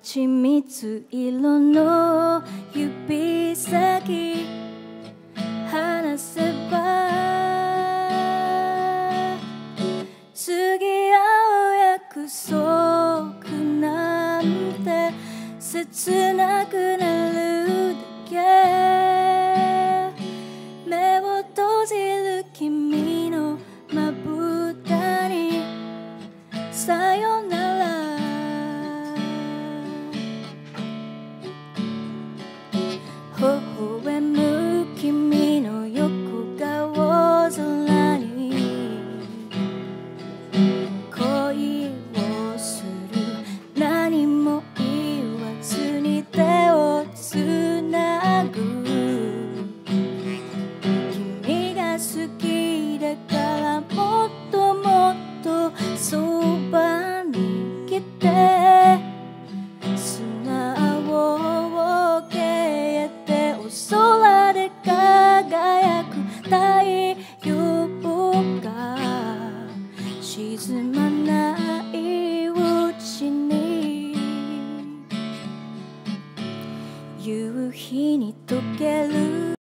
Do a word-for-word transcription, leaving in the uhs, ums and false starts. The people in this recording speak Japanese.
蜂蜜色の指先離せば次会う約束なんて切なくなるだけ。目を閉じる君のまぶたにさよなら。微笑む君の横顔空に恋をする。何も言わずに手をつなぐ。君が好きだからもっともっとそばに来て。砂を消えてお空で輝く太陽が沈まないうちに夕日に溶ける